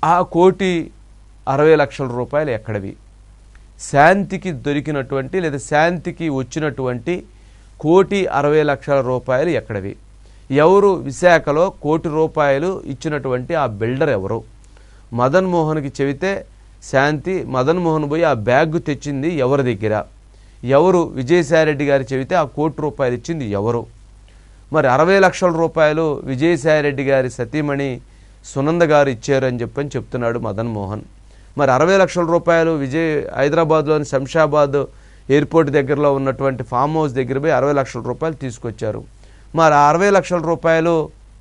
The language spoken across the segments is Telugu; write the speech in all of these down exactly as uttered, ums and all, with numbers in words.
ఆ కోటి అరవై లక్షల రూపాయలు ఎక్కడవి? శాంతికి దొరికినటువంటి లేదా శాంతికి వచ్చినటువంటి కోటి అరవై లక్షల రూపాయలు ఎక్కడవి? ఎవరు విశాఖలో కోటి రూపాయలు ఇచ్చినటువంటి ఆ బిల్డర్ ఎవరు? మదన్ మోహన్కి చెబితే శాంతి మదన్ మోహన్ పోయి ఆ బ్యాగ్ తెచ్చింది ఎవరి దగ్గర? ఎవరు విజయసాయిరెడ్డి గారు చెబితే ఆ కోటి రూపాయలు ఇచ్చింది ఎవరు? మరి అరవై లక్షల రూపాయలు విజయసాయిరెడ్డి గారి సతీమణి సునంద గారు ఇచ్చారు అని చెప్పని చెప్తున్నాడు మదన్ మోహన్. మరి అరవై లక్షల రూపాయలు విజయ్ హైదరాబాద్లోని శంషాబాద్ ఎయిర్పోర్ట్ దగ్గరలో ఉన్నటువంటి ఫామ్ హౌస్ దగ్గర పోయి అరవై లక్షల రూపాయలు తీసుకొచ్చారు. మరి ఆ అరవై లక్షల రూపాయలు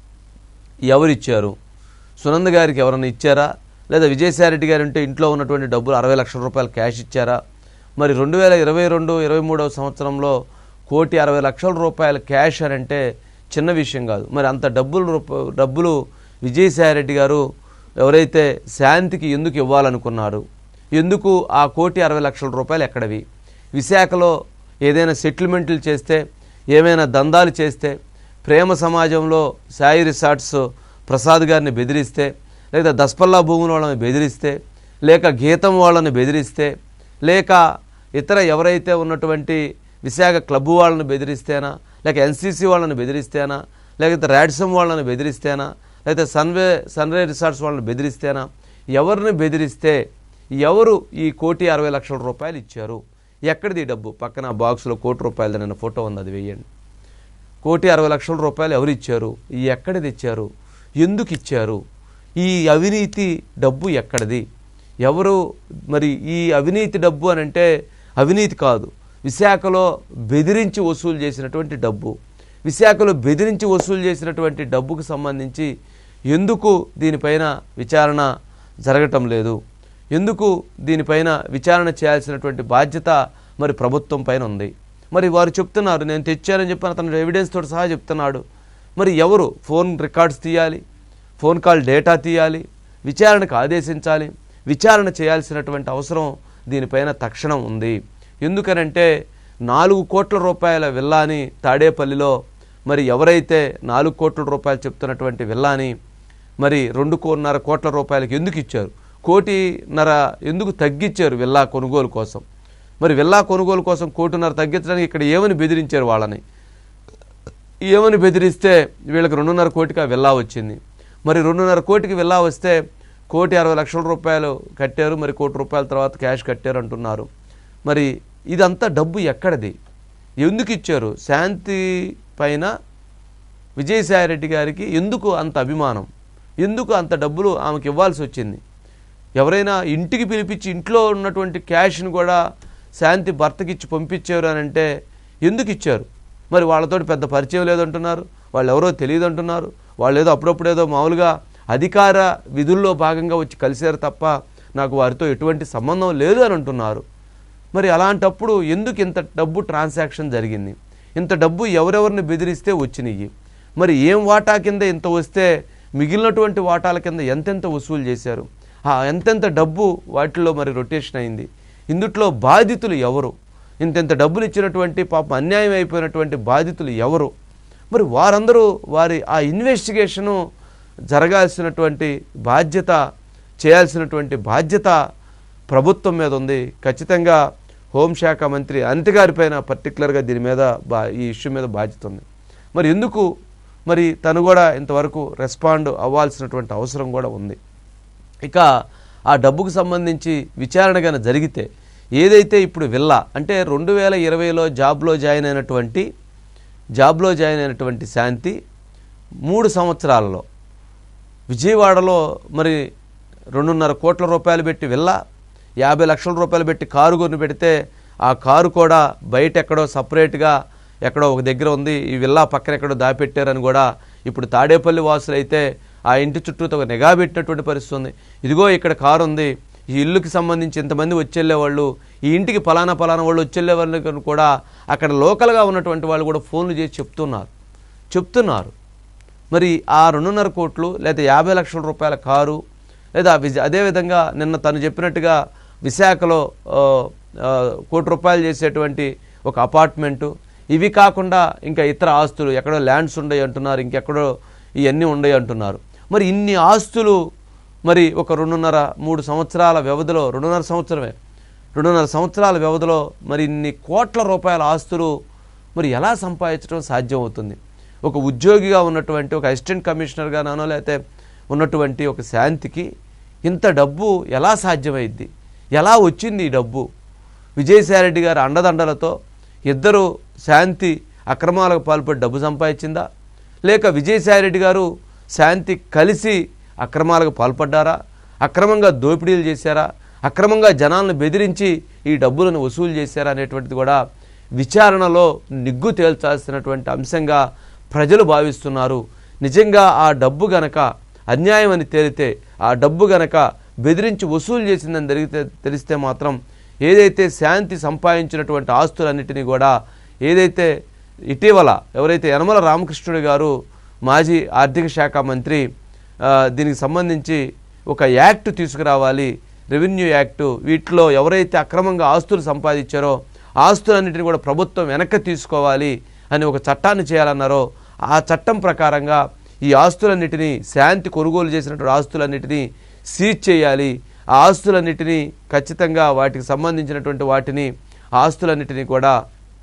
ఎవరిచ్చారు? సునంద గారికి ఎవరైనా ఇచ్చారా? లేదా విజయసాయిరెడ్డి గారు ఉంటే ఇంట్లో ఉన్నటువంటి డబ్బులు అరవై లక్షల రూపాయలు క్యాష్ ఇచ్చారా? మరి రెండు వేల ఇరవై రెండు ఇరవై మూడవ సంవత్సరంలో కోటి అరవై లక్షల రూపాయల క్యాష్ అని అంటే చిన్న విషయం కాదు. మరి అంత డబ్బులు డబ్బులు విజయసాయిరెడ్డి గారు ఎవరైతే శాంతికి ఎందుకు ఇవ్వాలనుకున్నారు? ఎందుకు ఆ కోటి అరవై లక్షల రూపాయలు ఎక్కడవి? విశాఖలో ఏదైనా సెటిల్మెంట్లు చేస్తే, ఏమైనా దందాలు చేస్తే, ప్రేమ సమాజంలో సాయి రిసార్ట్స్ ప్రసాద్ గారిని బెదిరిస్తే, లేదా దస్పల్లా భూముల వాళ్ళని బెదిరిస్తే, లేక గీతం వాళ్ళని బెదిరిస్తే, లేక ఇతర ఎవరైతే ఉన్నటువంటి విశాఖ క్లబ్ వాళ్ళని బెదిరిస్తేనా, లేక ఎన్సీసీ వాళ్ళని బెదిరిస్తేనా, లేకపోతే ర్యాడ్సమ్ వాళ్ళని బెదిరిస్తేనా, లేకపోతే సన్వే సన్రే రిసార్ట్స్ వాళ్ళని బెదిరిస్తేనా, ఎవరిని బెదిరిస్తే ఎవరు ఈ కోటి అరవై లక్షల రూపాయలు ఇచ్చారు? ఎక్కడిది డబ్బు? పక్కన బాక్స్లో కోటి రూపాయలు నిన్న ఫోటో ఉంది, అది వేయండి. కోటి అరవై లక్షల రూపాయలు ఎవరు ఇచ్చారు? ఎక్కడిది ఇచ్చారు? ఎందుకు ఇచ్చారు? ఈ అవినీతి డబ్బు ఎక్కడిది? ఎవరు? మరి ఈ అవినీతి డబ్బు అని అంటే అవినీతి కాదు, విశాఖలో బెదిరించి వసూలు చేసినటువంటి డబ్బు. విశాఖలో బెదిరించి వసూలు చేసినటువంటి డబ్బుకు సంబంధించి ఎందుకు దీనిపైన విచారణ జరగటం లేదు? ఎందుకు దీనిపైన విచారణ చేయాల్సినటువంటి బాధ్యత మరి ప్రభుత్వం పైన ఉంది? మరి వారు చెప్తున్నారు నేను తెచ్చానని చెప్పి అతను ఎవిడెన్స్ తోటి సహా చెప్తున్నాడు. మరి ఎవరు? ఫోన్ రికార్డ్స్ తీయాలి, ఫోన్ కాల్ డేటా తీయాలి, విచారణకు ఆదేశించాలి, విచారణ చేయాల్సినటువంటి అవసరం దీనిపైన తక్షణం ఉంది. ఎందుకనంటే నాలుగు కోట్ల రూపాయల విల్లాని తాడేపల్లిలో మరి ఎవరైతే నాలుగు కోట్ల రూపాయలు చెప్తున్నటువంటి విల్లాని మరి రెండు కోన్నర కోట్ల రూపాయలకి ఎందుకు ఇచ్చారు? కోటిన్నర ఎందుకు తగ్గించారు విల్లా కొనుగోలు కోసం? మరి విల్లా కొనుగోలు కోసం కోటిన్నర తగ్గించడానికి ఇక్కడ ఏమని బెదిరించారు వాళ్ళని? ఏమని బెదిరిస్తే వీళ్ళకి రెండున్నర కోటికి ఆ విల్లా వచ్చింది. మరి రెండున్నర కోటికి విల్లా వస్తే కోటి అరవై లక్షల రూపాయలు కట్టారు, మరి కోటి రూపాయల తర్వాత క్యాష్ కట్టారు అంటున్నారు. మరి ఇదంతా డబ్బు ఎక్కడిది? ఎందుకు ఇచ్చారు? శాంతి పైన విజయసాయిరెడ్డి గారికి ఎందుకు అంత అభిమానం? ఎందుకు అంత డబ్బులు ఆమెకి ఇవ్వాల్సి వచ్చింది? ఎవరైనా ఇంటికి పిలిపించి ఇంట్లో ఉన్నటువంటి క్యాష్ను కూడా శాంతి భర్తకిచ్చి పంపించారు అని అంటే ఎందుకు ఇచ్చారు? మరి వాళ్ళతో పెద్ద పరిచయం లేదంటున్నారు, వాళ్ళు ఎవరో తెలియదు అంటున్నారు, వాళ్ళు ఏదో అప్పుడప్పుడు ఏదో మామూలుగా అధికార విధుల్లో భాగంగా వచ్చి కలిశారు తప్ప నాకు వారితో ఎటువంటి సంబంధం లేదు అని అంటున్నారు. మరి అలాంటప్పుడు ఎందుకు ఇంత డబ్బు ట్రాన్సాక్షన్ జరిగింది? ఇంత డబ్బు ఎవరెవరిని బెదిరిస్తే వచ్చినాయి? మరి ఏం వాటా కింద ఇంత వస్తే మిగిలినటువంటి వాటాల కింద ఎంతెంత వసూలు చేశారు? ఆ ఎంతెంత డబ్బు వాటిల్లో మరి రొటేషన్ అయింది? ఇందుట్లో బాధితులు ఎవరు? ఇంతెంత డబ్బులు ఇచ్చినటువంటి పాపం అన్యాయం అయిపోయినటువంటి బాధితులు ఎవరు? మరి వారందరూ వారి ఆ ఇన్వెస్టిగేషను జరగాల్సినటువంటి బాధ్యత, చేయాల్సినటువంటి బాధ్యత ప్రభుత్వం మీద ఉంది. ఖచ్చితంగా హోంశాఖ మంత్రి అనిత గారిపైన పర్టికులర్గా దీని మీద బా ఈ ఇష్యూ మీద బాధ్యత ఉంది. మరి ఎందుకు మరి తను కూడా ఇంతవరకు రెస్పాండ్ అవ్వాల్సినటువంటి అవసరం కూడా ఉంది. ఇక ఆ డబ్బుకు సంబంధించి విచారణగానే జరిగితే ఏదైతే ఇప్పుడు విల్లా అంటే రెండు వేల ఇరవైలో జాబ్లో జాయిన్ అయినటువంటి జాబ్లో జాయిన్ అయినటువంటి శాంతి మూడు సంవత్సరాలలో విజయవాడలో మరి రెండున్నర కోట్ల రూపాయలు పెట్టి విల్లా, యాభై లక్షల రూపాయలు పెట్టి కారు కొని పెడితే ఆ కారు కూడా బయట ఎక్కడో సపరేట్గా ఎక్కడో ఒక దగ్గర ఉంది, ఈ విల్లా పక్కన ఎక్కడో దాపెట్టారని కూడా ఇప్పుడు తాడేపల్లి వాసులు అయితే ఆ ఇంటి చుట్టూతో ఒక నిఘా పెట్టినటువంటి పరిస్థితి ఉంది. ఇదిగో ఇక్కడ కారు ఉంది, ఈ ఇల్లుకి సంబంధించి ఇంతమంది వచ్చేళ్ళే వాళ్ళు, ఈ ఇంటికి ఫలానా ఫలానా వాళ్ళు వచ్చేళ్ళే వాళ్ళు కూడా అక్కడ లోకల్గా ఉన్నటువంటి వాళ్ళు కూడా ఫోన్లు చేసి చెప్తున్నారు చెప్తున్నారు మరి ఆ రెండున్నర కోట్లు లేదా యాభై లక్షల రూపాయల కారు లేదా అదేవిధంగా నిన్న తను చెప్పినట్టుగా విశాఖలో కోటి రూపాయలు చేసేటువంటి ఒక అపార్ట్మెంటు, ఇవి కాకుండా ఇంకా ఇతర ఆస్తులు ఎక్కడో ల్యాండ్స్ ఉన్నాయి అంటున్నారు, ఇంకెక్కడో ఇవన్నీ ఉన్నాయి అంటున్నారు. మరి ఇన్ని ఆస్తులు మరి ఒక రెండున్నర మూడు సంవత్సరాల వ్యవధిలో రెండున్నర సంవత్సరమే రెండున్నర సంవత్సరాల వ్యవధిలో మరి ఇన్ని కోట్ల రూపాయల ఆస్తులు మరి ఎలా సంపాదించడం సాధ్యమవుతుంది? ఒక ఉద్యోగిగా ఉన్నటువంటి ఒక అసిస్టెంట్ కమిషనర్గానో లేకపోతే ఉన్నటువంటి ఒక శాంతికి ఇంత డబ్బు ఎలా సాధ్యమైంది? ఎలా వచ్చింది ఈ డబ్బు? విజయసాయిరెడ్డి గారి అండదండలతో ఇద్దరు శాంతి అక్రమాలకు పాల్పడి డబ్బు సంపాదించిందా, లేక విజయసాయిరెడ్డి గారు శాంతి కలిసి అక్రమాలకు పాల్పడ్డారా, అక్రమంగా దోపిడీలు చేశారా, అక్రమంగా జనాలను బెదిరించి ఈ డబ్బులను వసూలు చేశారా అనేటువంటిది కూడా విచారణలో నిగ్గు తేల్చాల్సినటువంటి అంశంగా ప్రజలు భావిస్తున్నారు. నిజంగా ఆ డబ్బు గనక అన్యాయం అని తేలితే, ఆ డబ్బు గనక బెదిరించి వసూలు చేసిందని జరిగితే తెలిస్తే మాత్రం ఏదైతే శాంతి సంపాదించినటువంటి ఆస్తులన్నిటినీ కూడా ఏదైతే ఇటీవల ఎవరైతే యనమల రామకృష్ణుడు గారు మాజీ ఆర్థిక శాఖ మంత్రి దీనికి సంబంధించి ఒక యాక్ట్ తీసుకురావాలి, రెవెన్యూ యాక్టు, వీటిలో ఎవరైతే అక్రమంగా ఆస్తులు సంపాదించారో ఆస్తులన్నిటిని కూడా ప్రభుత్వం వెనక్కి తీసుకోవాలి అని ఒక చట్టాన్ని చేయాలన్నారో ఆ చట్టం ప్రకారంగా ఈ ఆస్తులన్నిటినీ శాంతి కొనుగోలు చేసినటువంటి ఆస్తులన్నిటినీ సీజ్ చేయాలి. ఆ ఆస్తులన్నిటినీ ఖచ్చితంగా వాటికి సంబంధించినటువంటి వాటిని ఆస్తులన్నిటినీ కూడా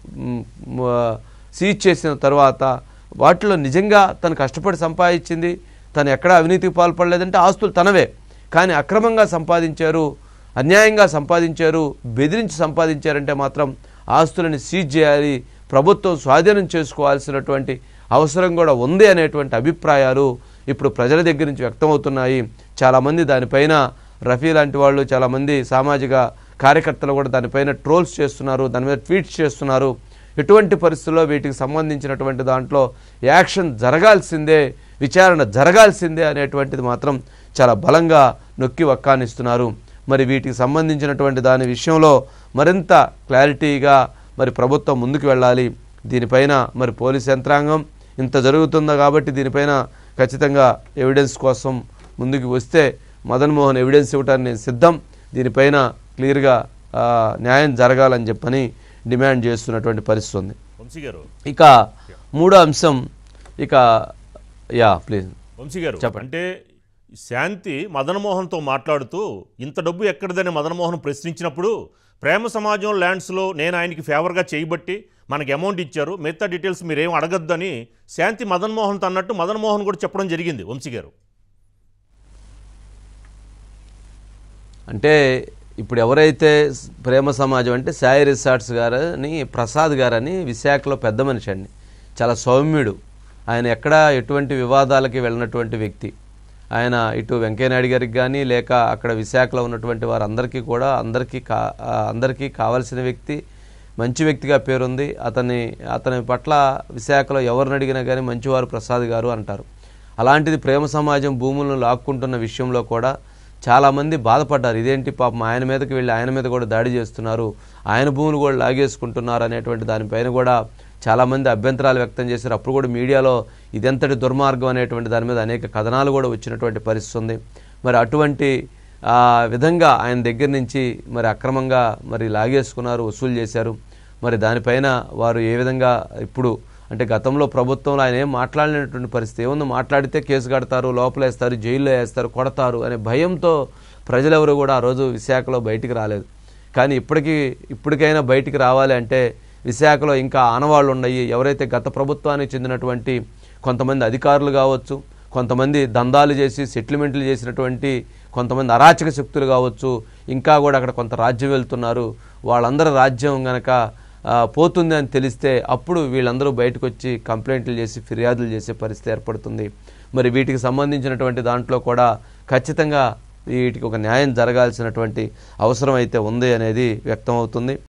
సీజ్ చేసిన తర్వాత వాటిలో నిజంగా తను కష్టపడి సంపాదించింది, తను ఎక్కడా అవినీతికి పాల్పడలేదంటే ఆస్తులు తనవే, కానీ అక్రమంగా సంపాదించారు, అన్యాయంగా సంపాదించారు, బెదిరించి సంపాదించారంటే మాత్రం ఆస్తులను సీజ్ చేయాలి, ప్రభుత్వం స్వాధీనం చేసుకోవాల్సినటువంటి అవసరం కూడా ఉంది అనేటువంటి అభిప్రాయాలు ఇప్పుడు ప్రజల దగ్గర నుంచి వ్యక్తమవుతున్నాయి. చాలామంది దానిపైన రఫీ లాంటి వాళ్ళు చాలామంది సామాజిక కార్యకర్తలు కూడా దానిపైన ట్రోల్స్ చేస్తున్నారు, దాని మీద ట్వీట్స్ చేస్తున్నారు. ఎటువంటి పరిస్థితుల్లో వీటికి సంబంధించినటువంటి దాంట్లో యాక్షన్ జరగాల్సిందే, విచారణ జరగాల్సిందే అనేటువంటిది మాత్రం చాలా బలంగా నొక్కి వక్కానిస్తున్నారు. మరి వీటికి సంబంధించినటువంటి దాని విషయంలో మరింత క్లారిటీగా మరి ప్రభుత్వం ముందుకు వెళ్ళాలి. దీనిపైన మరి పోలీస్ యంత్రాంగం ఇంత జరుగుతుందో కాబట్టి దీనిపైన ఖచ్చితంగా ఎవిడెన్స్ కోసం ముందుకు వస్తే మదన్ మోహన్ ఎవిడెన్స్ ఇవ్వటానికి సిద్ధం, దీనిపైన క్లియర్గా న్యాయం జరగాలని చెప్పని డిమాండ్ చేస్తున్నటువంటి పరిస్థితి ఉంది. ఇక మూడో అంశం, ఇక యా ప్లీజ్ వంశీ గారు చెప్పండి. అంటే శాంతి మదన్ మోహన్తో మాట్లాడుతూ ఇంత డబ్బు ఎక్కడిదని మదన్ మోహన్ ప్రశ్నించినప్పుడు ప్రేమ సమాజం ల్యాండ్స్లో నేను ఆయనకి ఫేవర్గా చేయబట్టి మనకి అమౌంట్ ఇచ్చారు, మిగతా డీటెయిల్స్ మీరేం అడగద్దని శాంతి మదన్ మోహన్తో అన్నట్టు మదన్ మోహన్ కూడా చెప్పడం జరిగింది. వంశీ గారు అంటే ఇప్పుడు ఎవరైతే ప్రేమ సమాజం అంటే సాయి రిసార్ట్స్ గారని ప్రసాద్ గారని విశాఖలో పెద్ద మనిషి అండి, చాలా సౌమ్యుడు, ఆయన ఎక్కడా ఎటువంటి వివాదాలకి వెళ్ళినటువంటి వ్యక్తి. ఆయన ఇటు వెంకయ్యనాయుడు గారికి కానీ లేక అక్కడ విశాఖలో ఉన్నటువంటి వారందరికీ కూడా అందరికీ కా అందరికీ కావాల్సిన వ్యక్తి, మంచి వ్యక్తిగా పేరుంది. అతని అతని పట్ల విశాఖలో ఎవరిని అడిగినా కానీ మంచివారు ప్రసాద్ గారు అంటారు. అలాంటిది ప్రేమ సమాజం భూములను లాక్కుంటున్న విషయంలో కూడా చాలామంది బాధపడ్డారు. ఇదేంటి పాపం ఆయన మీదకి వెళ్ళి ఆయన మీద కూడా దాడి చేస్తున్నారు, ఆయన భూములు కూడా లాగేసుకుంటున్నారు అనేటువంటి దానిపైన కూడా చాలామంది అభ్యంతరాలు వ్యక్తం చేశారు. అప్పుడు కూడా మీడియాలో ఇదెంతటి దుర్మార్గం అనేటువంటి దాని మీద అనేక కథనాలు కూడా వచ్చినటువంటి పరిస్థితి ఉంది. మరి అటువంటి విధంగా ఆయన దగ్గర నుంచి మరి అక్రమంగా మరి లాగేసుకున్నారు, వసూలు చేశారు. మరి దానిపైన వారు ఏ విధంగా ఇప్పుడు అంటే గతంలో ప్రభుత్వంలో ఆయన ఏం మాట్లాడినటువంటి పరిస్థితి ఏముందో, మాట్లాడితే కేసు కడతారు, లోపలేస్తారు, జైల్లో వేస్తారు, కొడతారు అనే భయంతో ప్రజలెవరు కూడా ఆ రోజు విశాఖలో బయటికి రాలేదు. కానీ ఇప్పటికీ ఇప్పటికైనా బయటికి రావాలి అంటే విశాఖలో ఇంకా ఆనవాళ్ళు ఉన్నాయి. ఎవరైతే గత ప్రభుత్వానికి చెందినటువంటి కొంతమంది అధికారులు కావచ్చు, కొంతమంది దందాలు చేసి సెటిల్మెంట్లు చేసినటువంటి కొంతమంది అరాచక శక్తులు కావచ్చు, ఇంకా కూడా అక్కడ కొంత రాజ్యం వెళ్తున్నారు. వాళ్ళందరూ రాజ్యం గనక పోతుంది అని తెలిస్తే అప్పుడు వీళ్ళందరూ బయటకు వచ్చి కంప్లైంట్లు చేసి ఫిర్యాదులు చేసే పరిస్థితి ఏర్పడుతుంది. మరి వీటికి సంబంధించినటువంటి దాంట్లో కూడా ఖచ్చితంగా వీటికి ఒక న్యాయం జరగాల్సినటువంటి అవసరం అయితే ఉంది అనేది వ్యక్తం అవుతుంది.